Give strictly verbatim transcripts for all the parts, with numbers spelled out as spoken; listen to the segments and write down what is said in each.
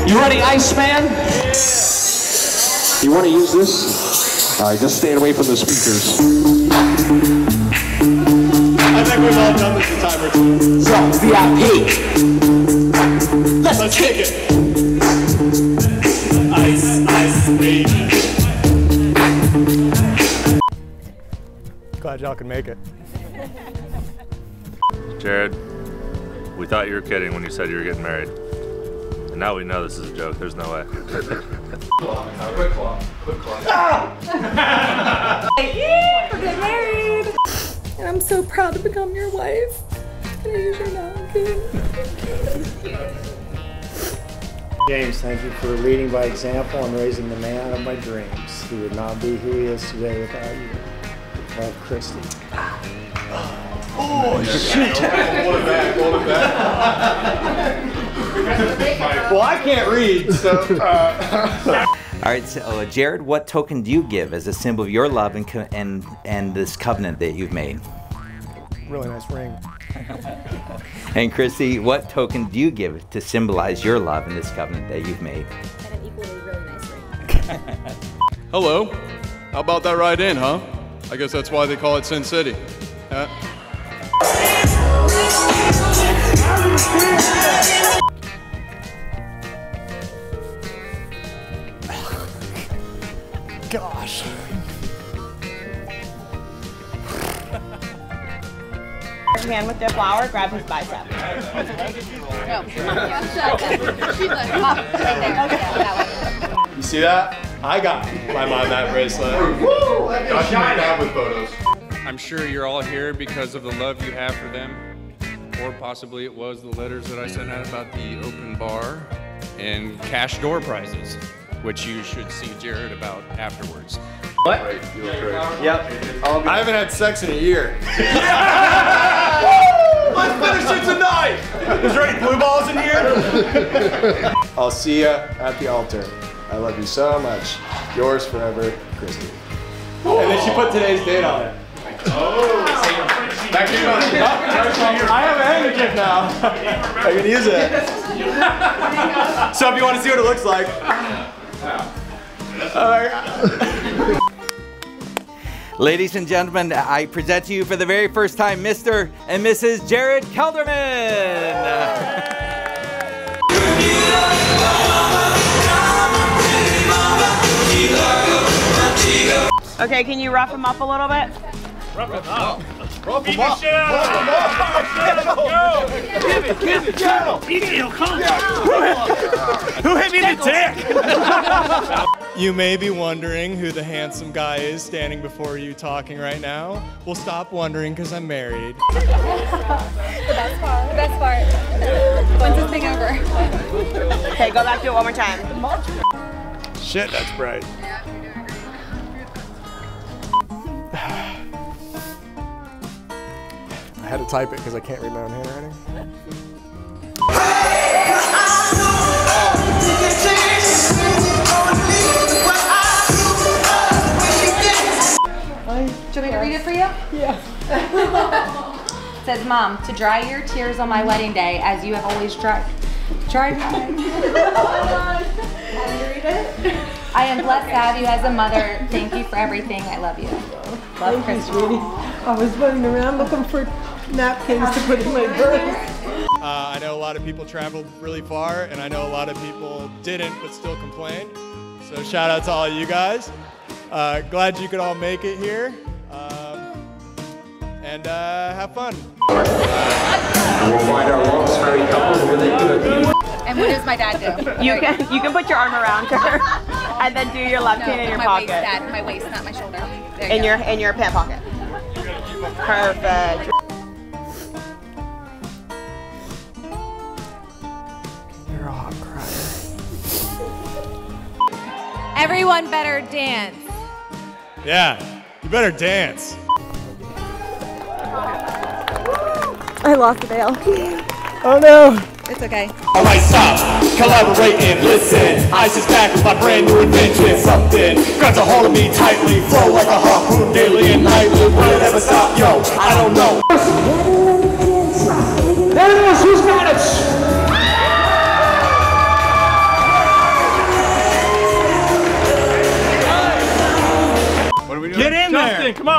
You ready, Iceman? You want to use this? All right, just stay away from the speakers. I think we've all done this a time or two. So, V I P. Let's, Let's kick it. Ice, ice, baby. Glad y'all can make it. Jared, we thought you were kidding when you said you were getting married. And now we know this is a joke. There's no way. Quick claw. Quick claw. Ah! We're getting married. And I'm so proud to become your wife. Can I use your napkin? James, thank you for leading by example and raising the man of my dreams. He would not be who he is today without you. Love, Christy. Oh, shit. Hold it back, hold it back. Well, I can't read, so. Uh. All right, so uh, Jared, what token do you give as a symbol of your love and, co and, and this covenant that you've made? Really nice ring. And Christy, what token do you give to symbolize your love and this covenant that you've made? And an equally really nice ring. Hello. How about that ride in, huh? I guess that's why they call it Sin City. Uh, Gosh. Hand with their flower, grab his bicep. You see that? I got my mom that bracelet. Woo! Josh and Dad with photos. I'm sure you're all here because of the love you have for them, or possibly it was the letters that I sent out about the open bar and cash door prizes, which you should see Jared about afterwards. What? Right, you look great. Yep. I haven't had sex in a year. Yeah! Let's finish it tonight! Is there any blue balls in here? I'll see you at the altar. I love you so much. Yours forever, Christy. And then she put today's date on it. Oh! Back to you. I have a handkerchief now. I can use it. So if you want to see what it looks like. Uh, Ladies and gentlemen, I present to you for the very first time Mister and Missus Jared Kelderman. Okay, can you rough him up a little bit? Rough him up. Rough him up. Rough him up. Go. Give it, give it, go. Who hit me in the dick? You may be wondering who the handsome guy is standing before you talking right now. Well, stop wondering because I'm married. The best part. The best part. When's this thing over? Okay, go back to it one more time. Shit, that's bright. I had to type it because I can't read my own handwriting. Do you want me to read it for you? Yeah. It says, Mom, to dry your tears on my wedding day, as you have always dried dried mine. I am blessed to have you as a mother. Thank you for everything. I love you. Love, Christy. I was running around looking for napkins to put in my purse. Uh, I know a lot of people traveled really far, and I know a lot of people didn't, but still complained. So shout out to all of you guys. Uh, glad you could all make it here. Um, and uh, have fun. And we'll find our longest married couple really good. And what does my dad do? You can you can put your arm around her and then do your left no, hand in your my pocket. Waist, Dad, my waist, not my shoulder. There in you your go. in your pant pocket. Perfect. You're a hot crier. Everyone better dance. Yeah, you better dance. I lost the veil. Oh no! It's okay. Alright, stop, collaborate and listen. Ice is back with my brand new invention. Something grabs a hold of me tightly, flow like a harpoon daily and nightly. Will it ever stop? Yo, I don't know. Animals, who's got it?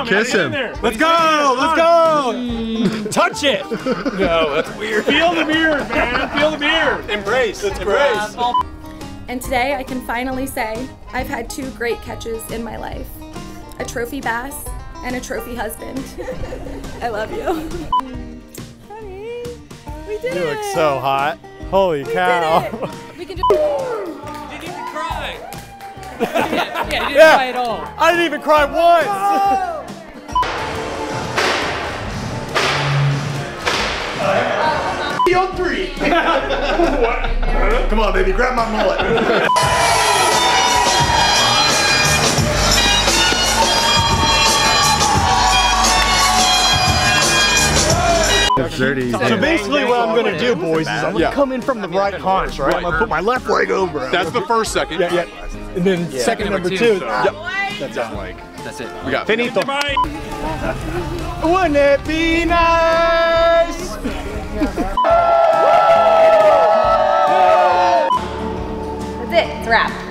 on, Kiss man. him. Get in there. Let's go. Let's go. Touch it. No, that's weird. Feel the beard, man. Feel the beard. Embrace. Let's embrace. And today I can finally say I've had two great catches in my life. A trophy bass and a trophy husband. I love you. Honey, we did You it. look so hot. Holy we cow. Did it. We can do You didn't even cry. yeah, yeah, you didn't Yeah. cry at all. I didn't even cry once. On three. Come on, baby, grab my mullet. It's dirty. So basically what I'm gonna do, boys, is I'm gonna Yeah. come in from the right haunch, right? I'm gonna put my left leg over. That's the first second. Yeah, yeah. And then second number two. Yep. That's it. Like, That's it. we got Finito. Wouldn't it be nice? That's it. It's a wrap.